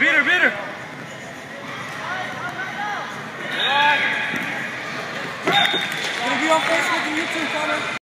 Beat her, beat her. Gonna be on Facebook and YouTube, Connor.